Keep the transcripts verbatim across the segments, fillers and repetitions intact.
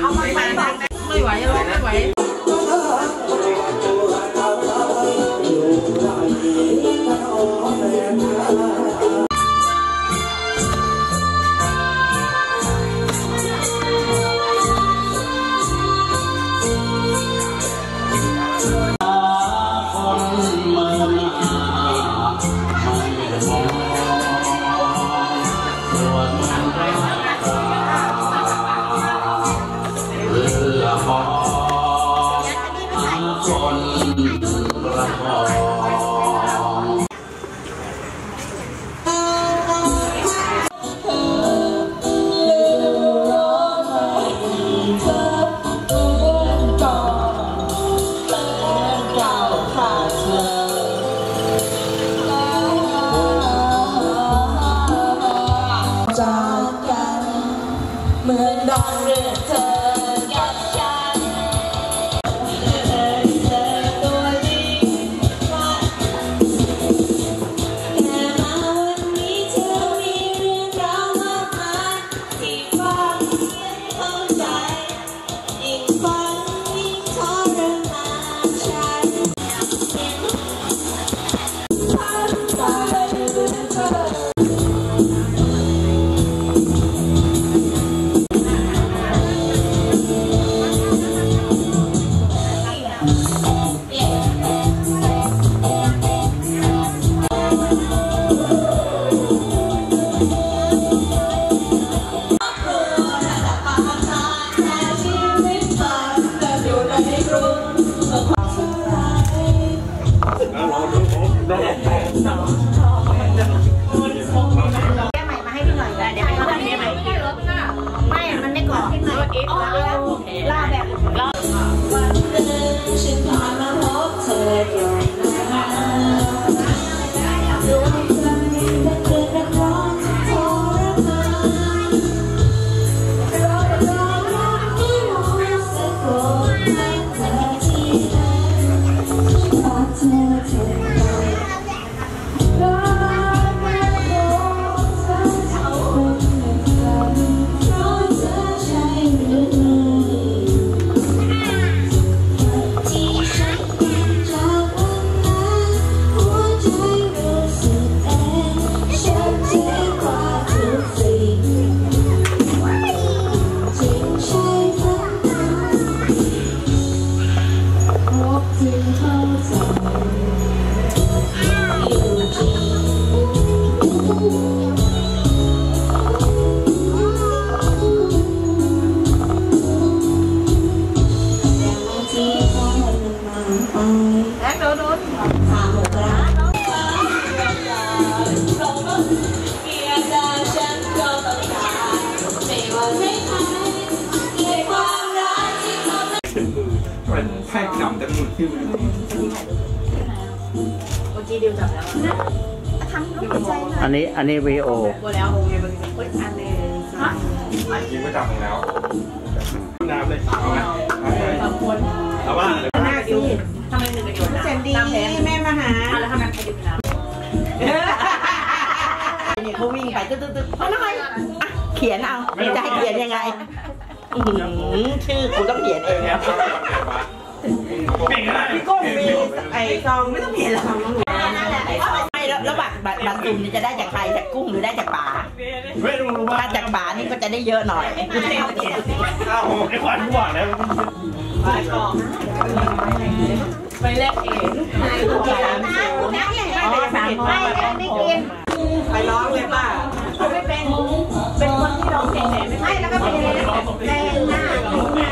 เอามาไปไม่ไหวแล้วไม่ไหวเหมือนดอกเรือเธอกับฉันเธอเธอตัวจริงแค่มาวันนี้เธอมีเรื่องราวมากมายที่ฟังเข้าใจยิ่งฟังยิ่งทรมานฉันพันไปด้วยเธอแค่หนำแต่หมุนขึ้นเมื่อกี้เดียวจับแล้วทำรูปใจหน่อยอันนี้อันนี้วีโอแล้วโอเคมันเฮ้ยอันนี้ยิงก็จับแล้วน้ำเลยเอาไหมเอาว่าหน้าดิทำไมหนึ่งกระโดดน้ำดีแม่มาหาแล้วทำไมไปดื่มน้ำเนี่ยเขาวิ่งไปตึ๊ดตึ๊ดตึ๊ดเอาหน่อยเขียนเอาจะให้เขียนยังไงชื่อกูต้องเขียนเองนะพี่ก้องมีไอ้กองไม่ต้องเขียนหรอกไม่แล้วแล้วบัตรบัตรบัตรตุ่มนี่จะได้จากใครจากกุ้งหรือได้จากป๋าถ้าจากป๋านี่ก็จะได้เยอะหน่อยอ้าวไอ้ขวัญหวานแล้วไปกองไปแลกเองไปสามอ๋อสามไปไม่กินไปร้องเลยป่ะเขาไม่เป็นเป็นคนที่ร้องเพลงแต่ไม่ใช่แล้วก็เป็นเพลงหน้าเพลงไหน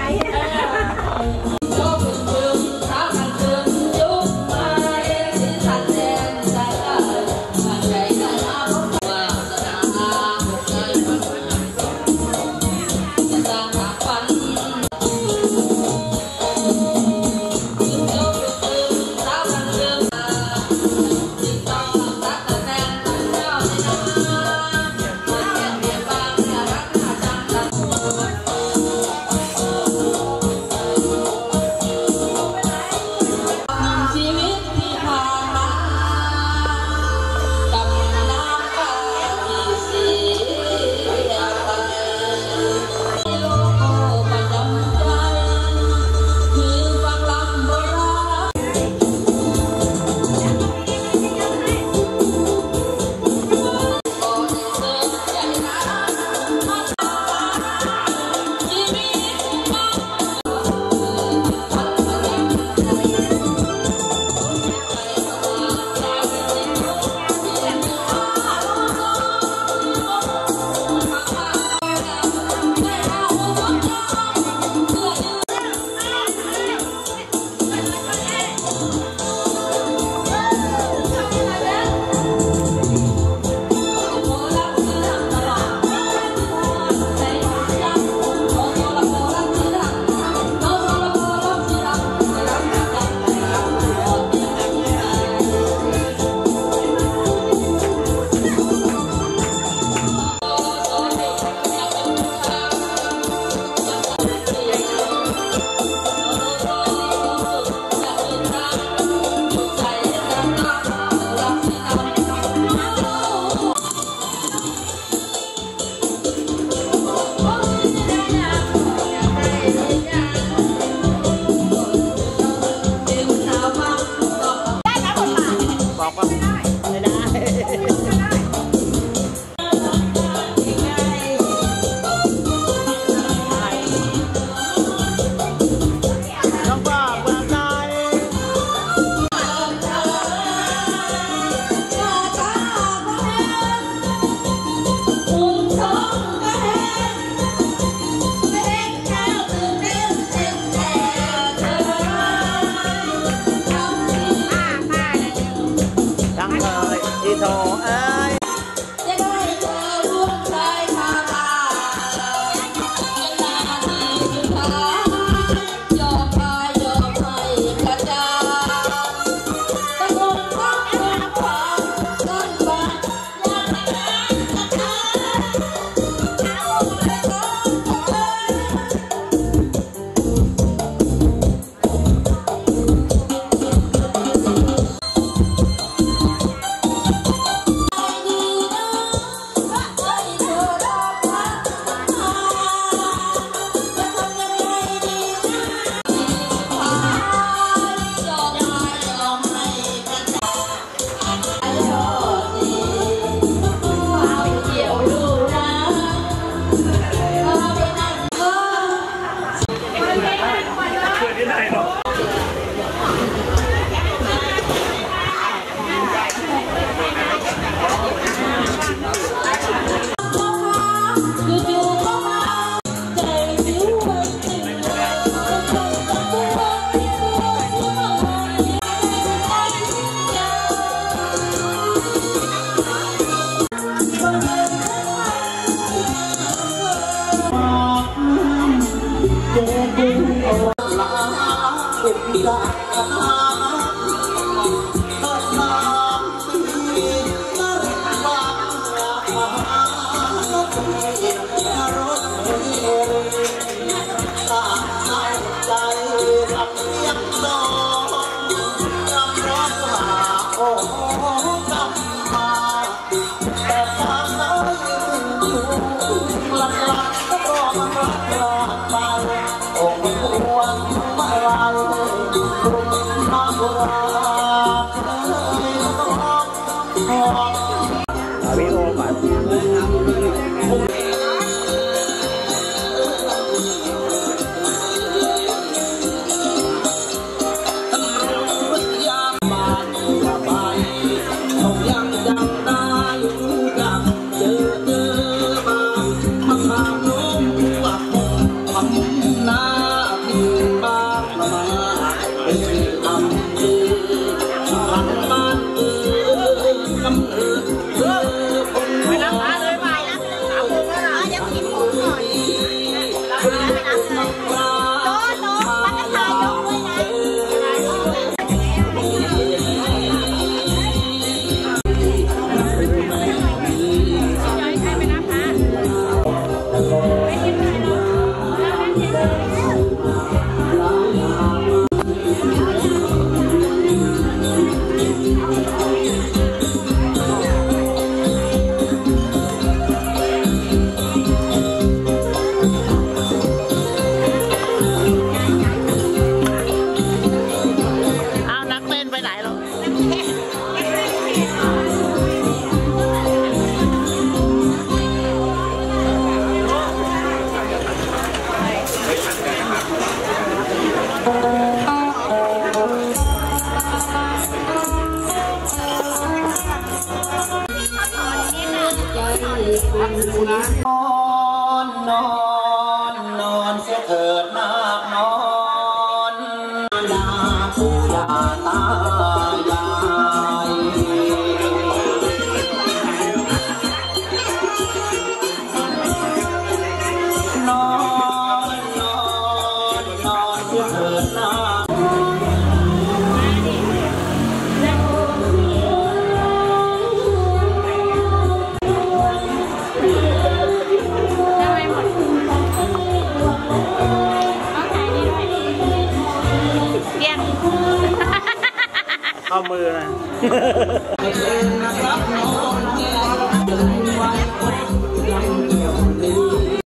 วิโอก่อนนอนนอนนอนเสียเถิดนาคนอนดาปู่ย่าตายายนอนนอนนอนเสียเถิดนาเอามือนะ